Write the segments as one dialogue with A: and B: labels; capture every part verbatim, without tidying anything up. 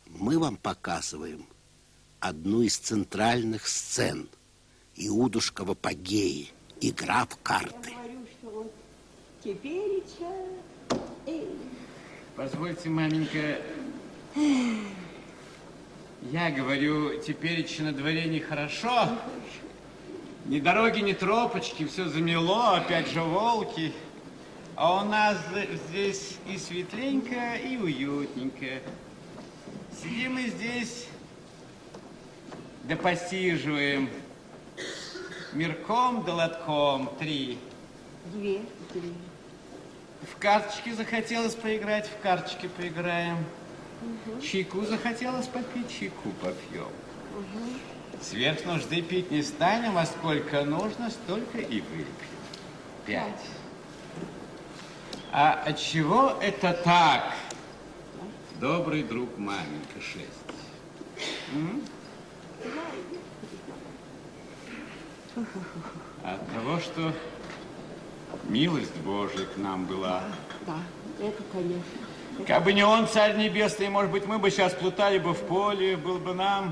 A: мы вам показываем одну из центральных сцен Иудушка в апогее, игра в карты.
B: Я говорю, что вот тепереча...
C: Позвольте, маменька, я говорю, тепереча на дворе нехорошо. Ни дороги, ни тропочки, все замело, опять же волки. А у нас здесь и светленько, и уютненько. Сидим мы здесь, да посиживаем. Мирком да лотком три.
B: Две, три.
C: В карточки захотелось поиграть, в карточки поиграем. Угу. Чайку захотелось попить, чайку попьем. Угу. Сверх нужды пить не станем, а сколько нужно, столько и выпьем. Пять. А от чего это так? Добрый друг маменька, шесть. М? От того, что милость Божья к нам была.
B: Да, это, конечно.
C: Как бы не он, Царь Небесный, может быть, мы бы сейчас плутали бы в поле, было бы нам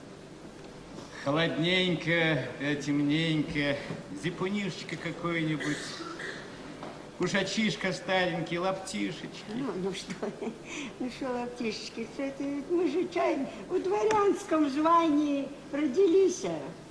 C: холодненько, темненько, зипунишечка какой-нибудь, кушачишка старенький, лаптишечки.
B: Ну, ну что, ну что лаптишечки, что это мы же чай в дворянском звании родились.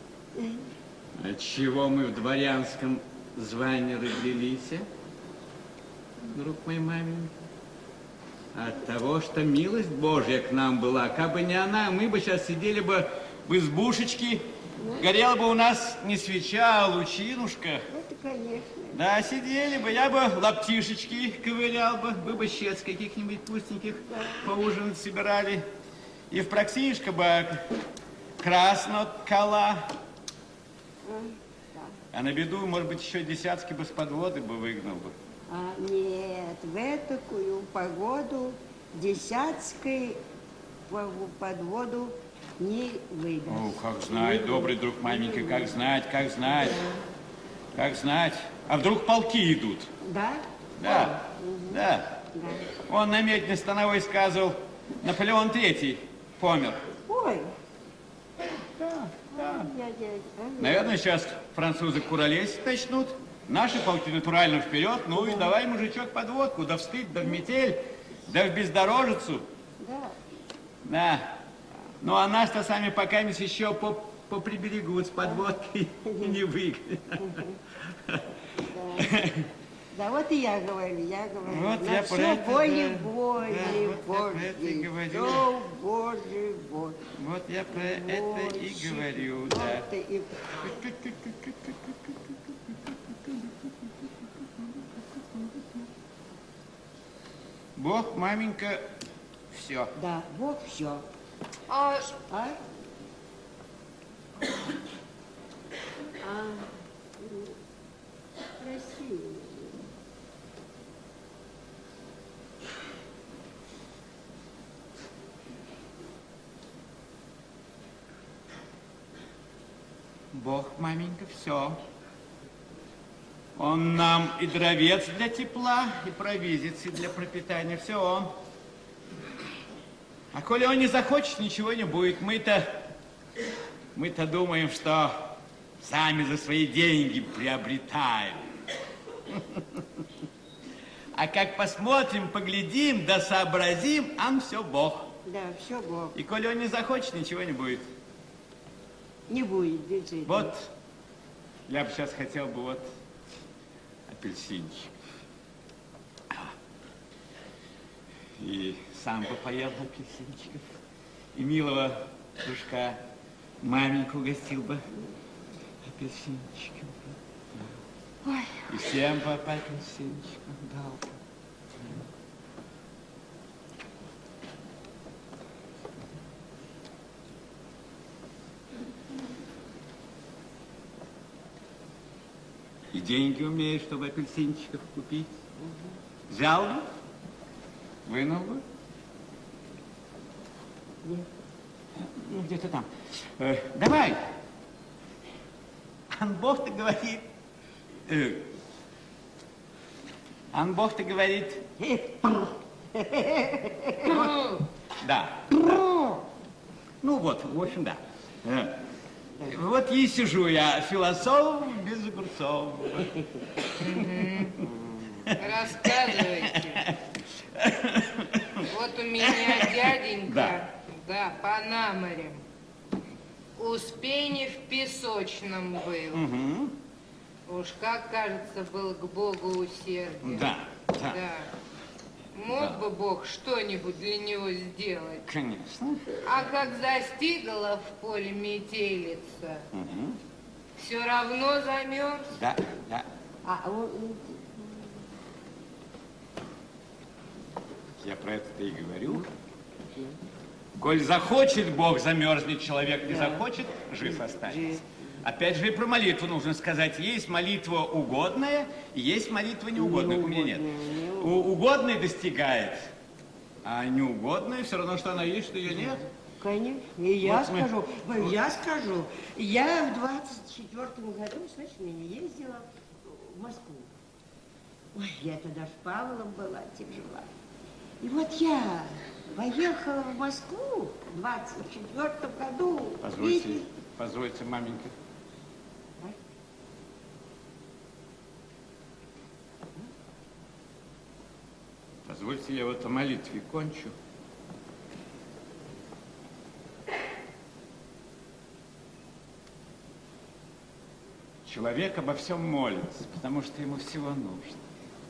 C: Отчего мы в дворянском звании родились, друг мой маменька? От того, что милость Божья к нам была. Как бы не она, мы бы сейчас сидели бы в избушечке, горела бы у нас не свеча, а лучинушка.
B: Это, конечно.
C: Да, сидели бы, я бы лаптишечки ковырял бы, вы бы щец каких-нибудь пустеньких да. Поужинать собирали. И в проксишко бы красного ткала. А на беду, может быть, еще десятки бы с подводы бы выгнал бы.
B: А нет, в такую погоду десятской подводу не выгнал.
C: О, как знать, добрый друг маменька, как знать, как знать, да. Как знать. А вдруг полки идут?
B: Да?
C: Да, угу. Да. Да. Он на медне становой сказывал, Наполеон Третий помер.
B: Ой.
C: Да, да.
B: Я, я, я,
C: наверное, сейчас французы куролесить начнут. Наши полки натурально вперед. Ну и давай, мужичок, подводку. Да в стыд, да в метель, да в бездорожицу.
B: Да.
C: Да. Ну а нас-то сами пока еще по, поприберегут с подводкой и не выгонят.
B: Да, вот и я говорю, я говорю.
C: Вот
B: на
C: я
B: все
C: про это,
B: воли
C: да,
B: Божьей,
C: да, вот
B: Божьей,
C: я про это и говорю.
B: все Божьей, Божьей.
C: Вот я про это и говорю,
B: вот
C: да.
B: И...
C: Бог, маменька, все.
B: Да, Бог все.
D: А...
B: А? А... Красиво.
C: Бог, маменька, все. Он нам и дровец для тепла, и провизицы для пропитания. Все он. А коли он не захочет, ничего не будет. Мы-то, мы-то думаем, что сами за свои деньги приобретаем. А как посмотрим, поглядим, да сообразим, ан все Бог.
B: Да, все Бог.
C: И коли он не захочет, ничего не будет.
B: Не будет, действительно.
C: Вот, я бы сейчас хотел бы вот апельсинчик. И сам бы поел апельсинчиков. И милого дружка маменьку угостил бы апельсинчиком.
B: Ой.
C: И всем по апельсинчикам дал бы. И деньги умеешь, чтобы апельсинчиков купить. Угу. Взял бы, вынул бы.
B: Нет.
C: Ну, где-то там. Э, давай. Ан Бог-то говорит. Э, Ан Бог-то говорит. Вот, да. Ну вот, в общем, да. Э, Вот и сижу я, философ без огурцов.
D: Рассказывайте. Вот у меня дяденька,
C: Да.
D: да, Панамарем. Успение в песочном был.
C: Угу.
D: Уж как, кажется, был к Богу усерден.
C: Да, да.
D: Да. Мог бы Бог что-нибудь для него сделать.
C: Конечно.
D: А как застигала в поле метелица,
C: Угу.
D: все равно замерз.
C: Да, да.
B: А он,
C: Я про это-то и говорю. Коль захочет Бог, замерзнет человек, не захочет, жив останется. Опять же и про молитву нужно сказать. Есть молитва угодная, и есть молитва неугодная. У меня нет. У угодной достигает, а неугодная все равно, что она есть, что ее нет.
B: конечно, и я
C: Вот мы-
B: скажу, ой, я скажу, я в двадцать четвёртом году с дочерьми ездила в Москву. Ой, я тогда с Павлом была, тяжела. И вот я поехала в Москву в двадцать четвёртом году.
C: Позвольте,
B: Видите?
C: позвольте, маменька. Позвольте, я вот о молитве кончу. Человек обо всем молится, потому что ему всего нужно.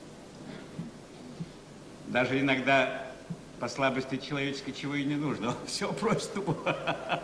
C: Даже иногда по слабости человеческой чего и не нужно, он все просит у Бога.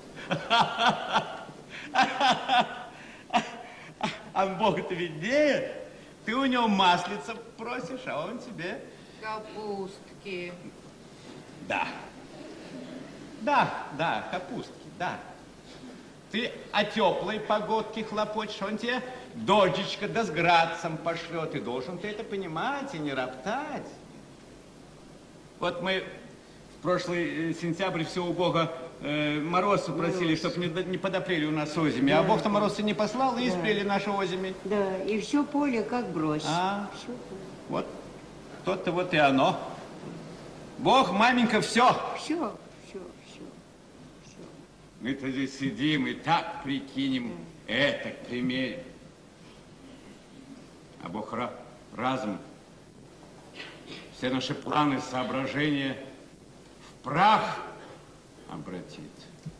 C: А Бог-то виднее. Ты у него маслица просишь, а он тебе...
D: Капустки.
C: Да. Да, да, капустки, да. Ты о теплой погодке хлопочешь, он тебе дождичка да с градцем пошлет. И должен ты это понимать и не роптать. Вот мы в прошлый э, сентябрь все у Бога э, мороз попросили, чтобы не, д- не подопрели у нас озими. А Бог-то мороза не послал, и испрели наши озими.
B: Да, и все поле как брось.
C: А,
B: Всё поле.
C: вот то-то вот и оно. Бог, маменька, все.
B: Все, все, все, все.
C: Мы-то здесь сидим и так прикинем, это примерим. А Бог ра- разум, все наши планы, соображения в прах обратит.